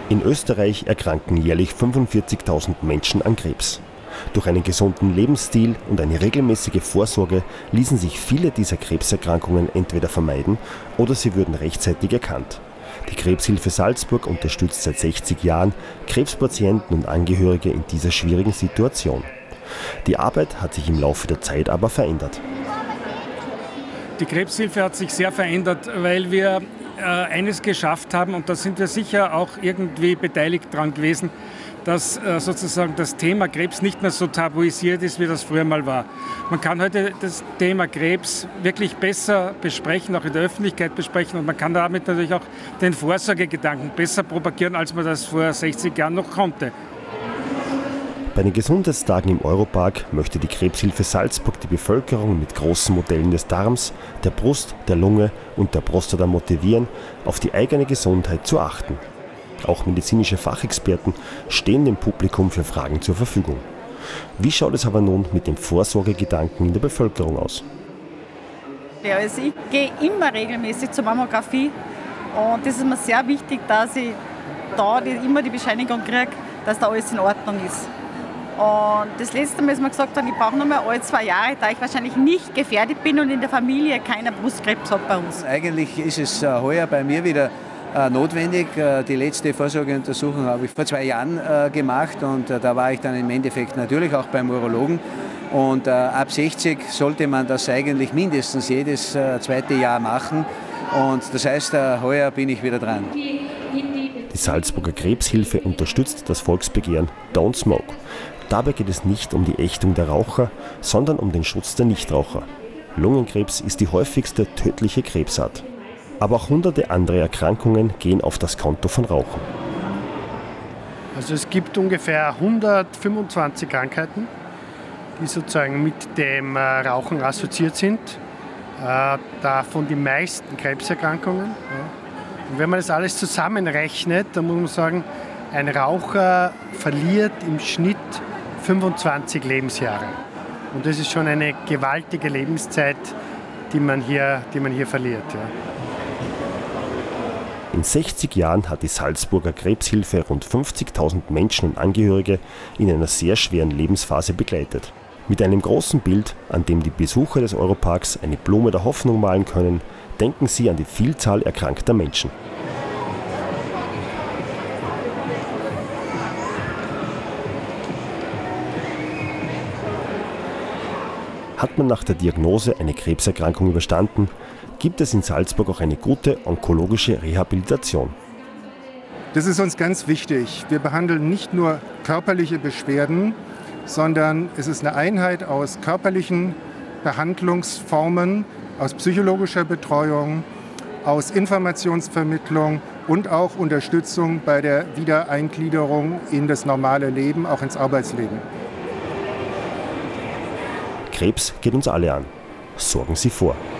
In Österreich erkranken jährlich 45.000 Menschen an Krebs. Durch einen gesunden Lebensstil und eine regelmäßige Vorsorge ließen sich viele dieser Krebserkrankungen entweder vermeiden oder sie würden rechtzeitig erkannt. Die Krebshilfe Salzburg unterstützt seit 60 Jahren Krebspatienten und Angehörige in dieser schwierigen Situation. Die Arbeit hat sich im Laufe der Zeit aber verändert. Die Krebshilfe hat sich sehr verändert, weil wir eines geschafft haben, und da sind wir sicher auch irgendwie beteiligt dran gewesen, dass sozusagen das Thema Krebs nicht mehr so tabuisiert ist, wie das früher mal war. Man kann heute das Thema Krebs wirklich besser besprechen, auch in der Öffentlichkeit besprechen, und man kann damit natürlich auch den Vorsorgegedanken besser propagieren, als man das vor 60 Jahren noch konnte. Bei den Gesundheitstagen im Europark möchte die Krebshilfe Salzburg die Bevölkerung mit großen Modellen des Darms, der Brust, der Lunge und der Prostata motivieren, auf die eigene Gesundheit zu achten. Auch medizinische Fachexperten stehen dem Publikum für Fragen zur Verfügung. Wie schaut es aber nun mit dem Vorsorgegedanken in der Bevölkerung aus? Ja, also ich gehe immer regelmäßig zur Mammographie, und das ist mir sehr wichtig, dass ich da immer die Bescheinigung kriege, dass da alles in Ordnung ist. Und das letzte Mal, als wir gesagt haben, ich brauche noch mal alle 2 Jahre, da ich wahrscheinlich nicht gefährdet bin und in der Familie keiner Brustkrebs hat bei uns. Eigentlich ist es heuer bei mir wieder notwendig. Die letzte Vorsorgeuntersuchung habe ich vor 2 Jahren gemacht, und da war ich dann im Endeffekt natürlich auch beim Urologen. Und ab 60 sollte man das eigentlich mindestens jedes 2. Jahr machen. Und das heißt, heuer bin ich wieder dran. Die Salzburger Krebshilfe unterstützt das Volksbegehren Don't Smoke. Dabei geht es nicht um die Ächtung der Raucher, sondern um den Schutz der Nichtraucher. Lungenkrebs ist die häufigste tödliche Krebsart. Aber auch hunderte andere Erkrankungen gehen auf das Konto von Rauchen. Also es gibt ungefähr 125 Krankheiten, die sozusagen mit dem Rauchen assoziiert sind. Davon die meisten Krebserkrankungen. Und wenn man das alles zusammenrechnet, dann muss man sagen, ein Raucher verliert im Schnitt 25 Lebensjahre. Und das ist schon eine gewaltige Lebenszeit, die man hier verliert. Ja. In 60 Jahren hat die Salzburger Krebshilfe rund 50.000 Menschen und Angehörige in einer sehr schweren Lebensphase begleitet. Mit einem großen Bild, an dem die Besucher des Europarks eine Blume der Hoffnung malen können, denken sie an die Vielzahl erkrankter Menschen. Hat man nach der Diagnose eine Krebserkrankung überstanden, gibt es in Salzburg auch eine gute onkologische Rehabilitation. Das ist uns ganz wichtig. Wir behandeln nicht nur körperliche Beschwerden, sondern es ist eine Einheit aus körperlichen Behandlungsformen, aus psychologischer Betreuung, aus Informationsvermittlung und auch Unterstützung bei der Wiedereingliederung in das normale Leben, auch ins Arbeitsleben. Krebs geht uns alle an. Sorgen Sie vor.